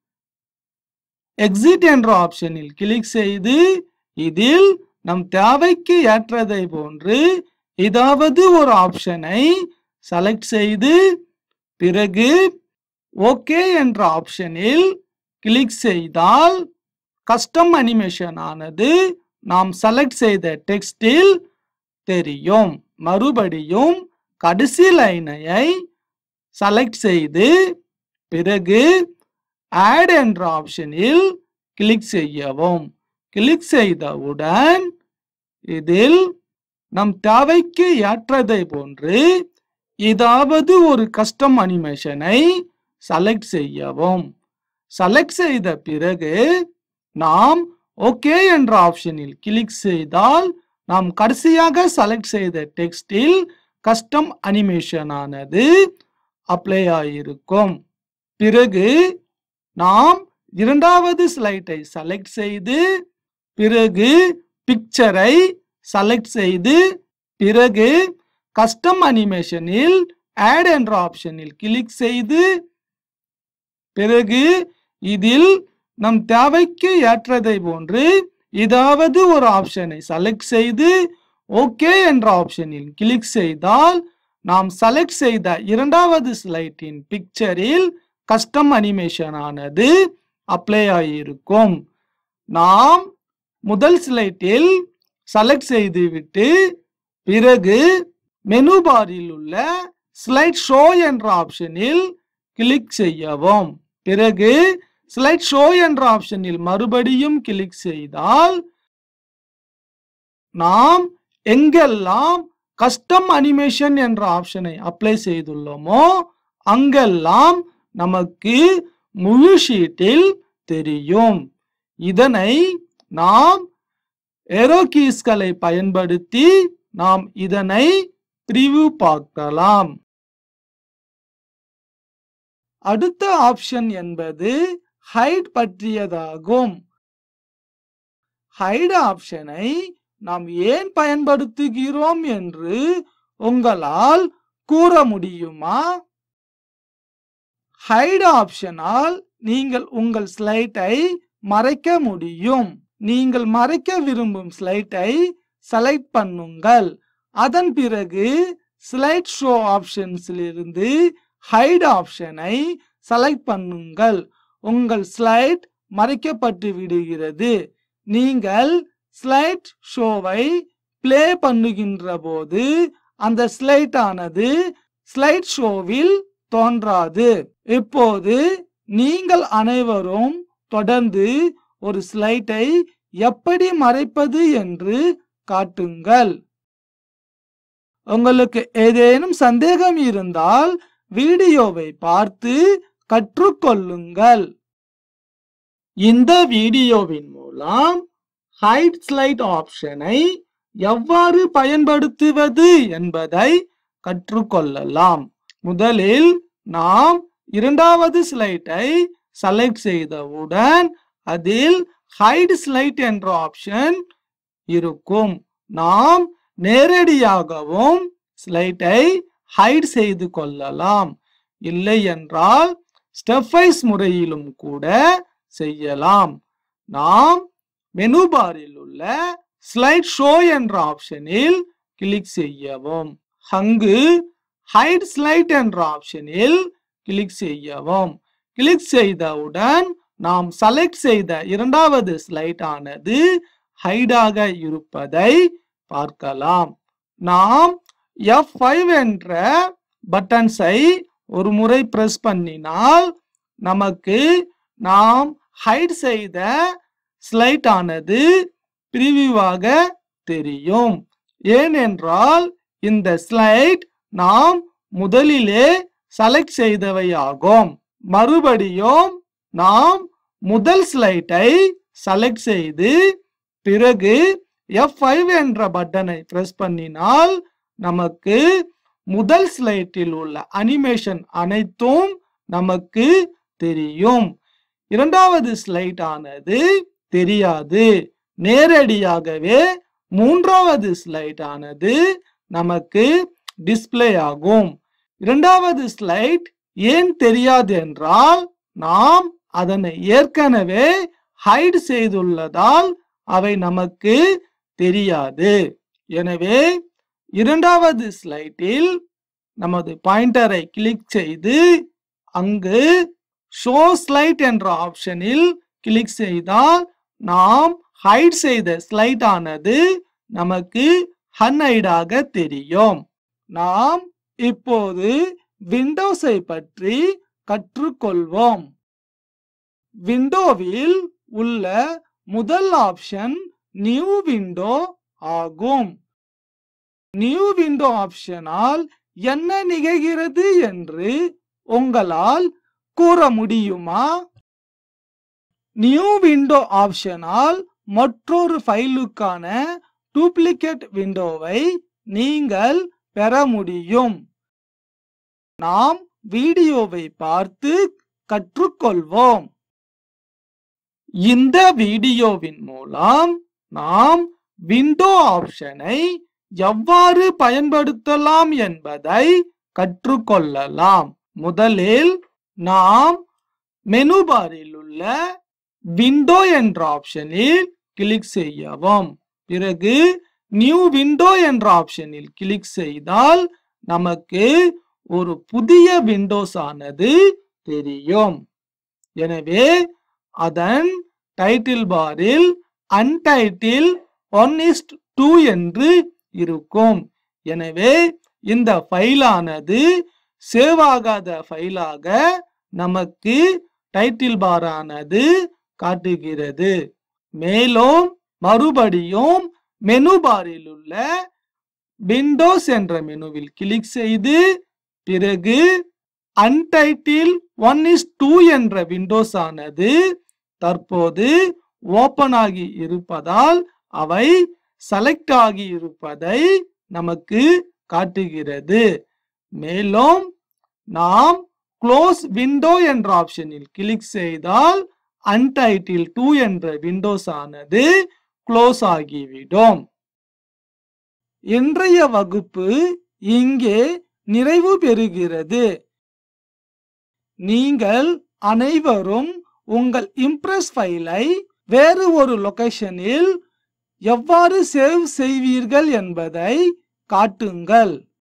எக்ஸிட் என்ற ஆப்ஷனில் கிளிக் செய்து இதில் நம் தேவைக்கு ஏற்றதை போன்று ஏதாவது ஒரு ஆப்ஷனை செலக்ட் செய்து பிறகு ஓகே என்ற ஆப்ஷனில் கிளிக் செய்தால் கஸ்டம் அனிமேஷன் ஆனது நாம் செலக்ட் செய்த டெக்ஸ்டில் தெரியும். மறுபடியும் கடைசி லைனை செலக்ட் செய்து பிறகு ஆட் என்ற ஆப்ஷனில் கிளிக் செய்யவும். கிளிக் செய்தவுடன் இதில் நம் தேவைக்கு ஏற்றதை போன்று ஏதாவது ஒரு கஸ்டம் அனிமேஷனை செலக்ட் செய்யவும். செலக்ட் செய்த பிறகு நாம் ஓகே என்ற ஆப்ஷனில் கிளிக் செய்தால் நாம் கடைசியாக செலக்ட் செய்த டெக்ஸ்டில் கஸ்டம் அனிமேஷன் ஆனது அப்ளை ஆகியிருக்கும். பிறகு நாம் இரண்டாவது ஸ்லைடை செலக்ட் செய்து பிறகு பிக்சரை செலக்ட் செய்து பிறகு கஸ்டம் அனிமேஷனில் ஆட் என்ற ஆப்ஷனில் கிளிக் செய்து பிறகு இதில் நம் தேவைக்கு ஏற்றதை போன்று ஏதாவது ஒரு ஆப்ஷனை செலக்ட் செய்து ஓகே என்ற ஆப்ஷனில் கிளிக் செய்தால் நாம் செலக்ட் செய்த இரண்டாவது ஸ்லைடின் பிக்சரில் கஸ்டம் அனிமேஷன் ஆனது அப்ளை ஆகியிருக்கும். நாம் முதல் ஸ்லைடில் செலக்ட் செய்துவிட்டு பிறகு மெனு பாரில் உள்ள ஸ்லைட் ஷோ என்ற ஆப்ஷனில் கிளிக் செய்யவும். பிறகு ஸ்லைட் ஷோ என்ற ஆப்ஷனில் மறுபடியும் கிளிக் செய்தால் நாம் எங்கெல்லாம் கஸ்டம் அனிமேஷன் என்ற ஆப்ஷனை அப்ளை செய்துள்ளோமோ அங்கெல்லாம் நமக்கு முழு ஷீட்டில் தெரியும். இதனை நாம் ஏரோ கீஸ்களை பயன்படுத்தி நாம் இதனை பிரிவ்யூ பார்க்கலாம். அடுத்த ஆப்ஷன் என்பது ஹைட் பற்றியதாகும். ஹைட் ஆப்ஷனை நாம் ஏன் பயன்படுத்துகிறோம் என்று உங்களால் கூற முடியுமா? ஹைட் ஆப்ஷனால் நீங்கள் உங்கள் ஸ்லைடை மறைக்க முடியும். நீங்கள் மறைக்க விரும்பும் ஸ்லைடை செலக்ட் பண்ணுங்கள். அதன் பிறகு ஸ்லைட் ஷோ ஆப்ஷன்ஸில் இருந்து ஹைட் ஆப்ஷனை செலக்ட் பண்ணுங்கள். உங்கள் ஸ்லைட் மறைக்கப்பட்டு விடுகிறது. நீங்கள் ஸ்லைட் ஷோவை பிளே பண்ணுகின்ற போது அந்த ஸ்லைட் ஆனது ஸ்லைட் ஷோவில் தோன்றாது. இப்போது நீங்கள் அனைவரும் தொடர்ந்து ஒரு ஸ்லைடை எப்படி மறைப்பது என்று காட்டுங்கள். உங்களுக்கு ஏதேனும் சந்தேகம் இருந்தால் வீடியோவை பார்த்து கற்றுக்கொள்ளுங்கள். இந்த வீடியோவின் மூலம் ஹைட் ஸ்லைட் ஆப்ஷனை எவ்வாறு பயன்படுத்துவது என்பதை கற்றுக்கொள்ளலாம். முதலில் நாம் இரண்டாவது ஸ்லைட்டை செலக்ட் செய்தவுடன் அதில் ஹைட் ஸ்லைட் என்ற ஆப்ஷன் இருக்கும். நாம் நேரடியாகவும் ஸ்லைட்டை ஹைட் செய்து கொள்ளலாம். இல்லை என்றால் ஸ்டெப் வைஸ் முறையிலும் கூட செய்யலாம். நாம் மெனு பாரில் உள்ள ஸ்லைட் ஷோ என்ற ஆப்ஷனில் கிளிக் செய்யவும். அங்கு ஹைட் ஸ்லைட் என்ற ஆப்ஷனில் கிளிக் செய்யவும். கிளிக் செய்தவுடன் நாம் செலக்ட் செய்த இரண்டாவது ஸ்லைட் ஆனது ஹைடாக இருப்பதை பார்க்கலாம். நாம் எஃப் ஃபைவ் என்ற பட்டன்ஸை ஒரு முறை பிரஸ் பண்ணினால் நமக்கு நாம் ஹைட் செய்த ஸ்லைட் ஆனது பிரிவியூவாக தெரியும். ஏனென்றால் இந்த ஸ்லைட் நாம் முதலிலே செலக்ட் செய்தவை ஆகும். மறுபடியும் நாம் முதல் ஸ்லைட்டை செலக்ட் செய்து பிறகு எஃப் ஃபைவ் என்ற பட்டனை பிரஸ் பண்ணினால் நமக்கு முதல் ஸ்லைட்டில் உள்ள அனிமேஷன் அனைத்தும் நமக்கு தெரியும். இரண்டாவது ஸ்லைட் ஆனது தெரியாது. நேரடியாகவே மூன்றாவது ஸ்லைட் ஆனது நமக்கு டிஸ்ப்ளே ஆகும். இரண்டாவது ஸ்லைட் ஏன் தெரியாது என்றால் நாம் அதனை ஏற்கனவே ஹைட் செய்துள்ளதால் அவை நமக்கு தெரியாது. எனவே இரண்டாவது ஸ்லைட்டில் நமது பாயிண்டரை கிளிக் செய்து அங்கு ஷோ ஸ்லைட் என்ற ஆப்ஷனில் கிளிக் செய்தால் நாம் ஹைட் செய்த ஸ்லைட் ஆனது நமக்கு அன்ஹைடாக தெரியும். நாம் இப்போது விண்டோஸை பற்றி கற்றுக்கொள்வோம். விண்டோவில் உள்ள முதல் ஆப்ஷன் நியூ விண்டோ ஆகும். நியூ விண்டோ ஆப்ஷனால் என்ன நிகழ்கிறது என்று உங்களால் கூற முடியுமா? நியூ விண்டோ ஆப்ஷனால் மற்றொரு ஃபைலுக்கான டூப்ளிகேட் விண்டோவை நீங்கள் பெற முடியும். நாம் வீடியோவை பார்த்து கற்றுக்கொள்வோம். இந்த வீடியோவின் மூலம் நாம் விண்டோ ஆப்ஷனை எவ்வாறு பயன்படுத்தலாம் என்பதை கற்றுக்கொள்ளலாம். முதலில் நாம் மெனு பாரில் உள்ள விண்டோ என்ற ஆப்ஷனில் கிளிக் செய்யவும். பிறகு நியூ விண்டோ என்ற ஆப்ஷனில் கிளிக் செய்தால் நமக்கு ஒரு புதிய விண்டோஸ் ஆனது தெரியும். எனவே அதன் டைட்டில் பாரில் அன்டைட்டில் ஒன் இஸ் டூ என்று இருக்கும். எனவே இந்த ஃபைலானது சேவ் ஆகாத ஃபைலாக நமக்கு டைட்டில் பார் ஆனது காட்டுகிறது. மேலும் மறுபடியும் மெனு பாரில் உள்ள விண்டோஸ் என்ற மெனுவில் கிளிக் செய்து பிறகு அன்டைட்டில் ஒன் இஸ் டூ என்ற விண்டோஸ் ஆனது தற்போது ஓபன் ஆகி இருப்பதால் அவை செலக்ட் ஆகி இருப்பதை நமக்கு காட்டுகிறது. மேலும் நாம் க்ளோஸ் விண்டோ என்ற ஆப்ஷனில் கிளிக் செய்தால் அன்டைட்டில் டூ என்ற விண்டோஸ் ஆனது க்ளோஸ் ஆகிவிடும். இன்றைய வகுப்பு இங்கே நிறைவு பெறுகிறது. நீங்கள் அனைவரும் உங்கள் இம்ப்ரெஸ் ஃபைலை வேறு ஒரு லொகேஷனில் எவ்வாறு சேவ் செய்வீர்கள் என்பதை காட்டுங்கள்.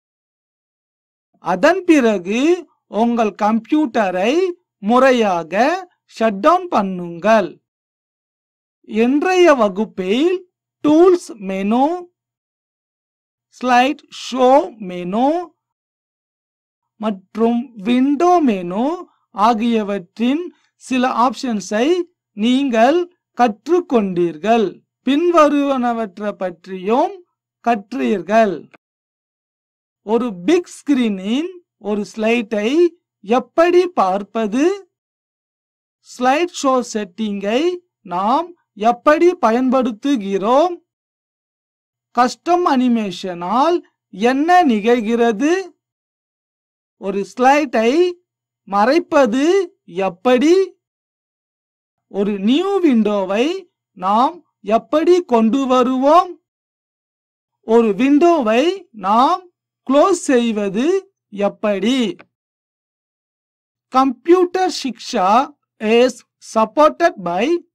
அதன் பிறகு உங்கள் கம்ப்யூட்டரை முறையாக ஷட் டவுன் பண்ணுங்கள். இன்றைய வகுப்பில் tools menu, slide show menu மற்றும் விண்டோ மெனு ஆகியவற்றின் சில ஆப்ஷன்ஸை நீங்கள் கற்றுக்கொண்டீர்கள். பின்வருவனவற்றை பற்றியும் கற்றீர்கள். ஒரு பிக் ஸ்கிரீனின் ஒரு ஸ்லைடை எப்படி பார்ப்பது? ஸ்லைட் ஷோ செட்டிங்கை நாம் எப்படி பயன்படுத்துகிறோம்? கஸ்டம் அனிமேஷனால் என்ன நிகழ்கிறது? ஒரு ஸ்லைடை மறைப்பது எப்படி? ஒரு நியூ விண்டோவை நாம் எப்படி கொண்டு வருவோம்? ஒரு விண்டோவை நாம் க்ளோஸ் செய்வது எப்படி? Computer Shiksha is supported by